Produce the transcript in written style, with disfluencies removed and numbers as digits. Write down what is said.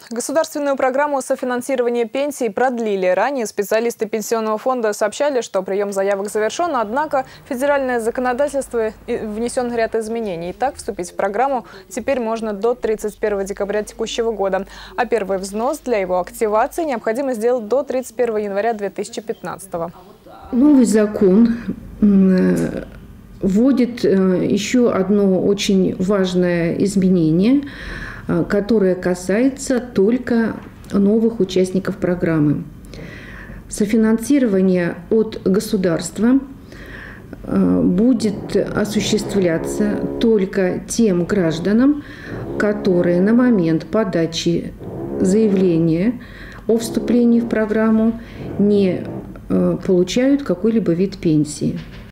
Государственную программу софинансирования пенсий продлили. Ранее специалисты Пенсионного фонда сообщали, что прием заявок завершен, однако федеральное законодательство внесен ряд изменений. И так вступить в программу теперь можно до 31 декабря текущего года. А первый взнос для его активации необходимо сделать до 31 января 2015 года. Новый закон вводит еще одно очень важное изменение, которое касается только новых участников программы. Софинансирование от государства будет осуществляться только тем гражданам, которые на момент подачи заявления о вступлении в программу не получают какой-либо вид пенсии.